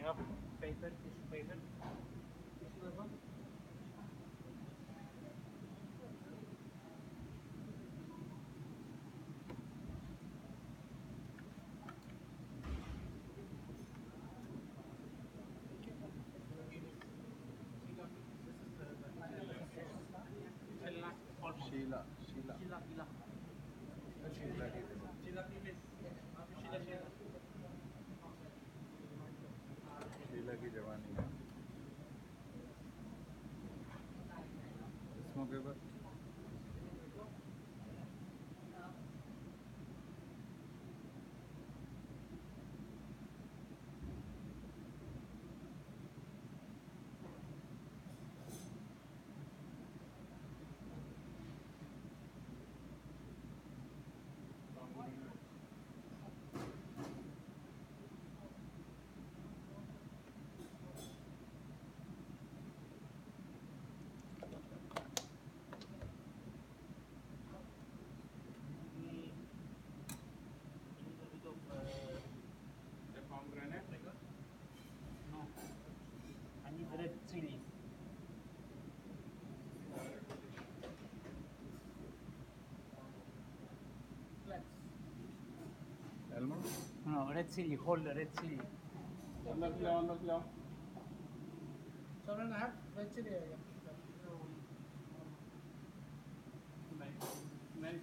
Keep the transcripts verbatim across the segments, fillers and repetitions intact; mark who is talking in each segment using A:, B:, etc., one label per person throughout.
A: have paper, tissue paper. Tissue paper.
B: Sheila Sheila
A: Sheila, Sheila.
B: Sheila की जगह
A: Sheila, please. Sheila, Sheila.
B: Sheila की जवानी है smoke paper
A: Need a little bit of uh,
C: The pomegranate.
A: no. I need red chilies. Flakes.
B: almond
A: No, red chili, whole red chili.
C: अंदर से लाओ अंदर से लाओ
D: seven and a half red chili आएगा
C: नहीं नहीं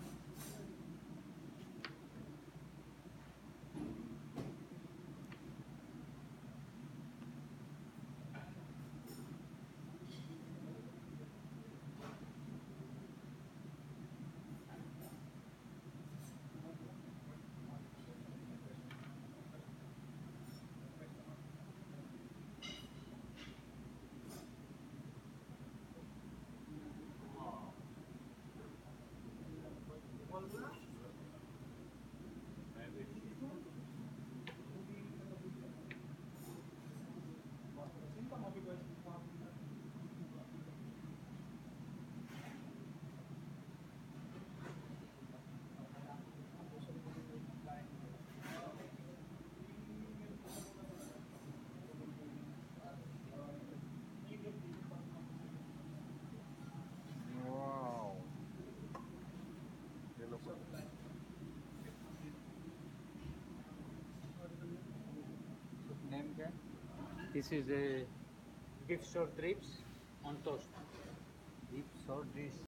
B: wow ये लो नेम क्या है
A: This is a beef short ribs on toast.
B: beef short dish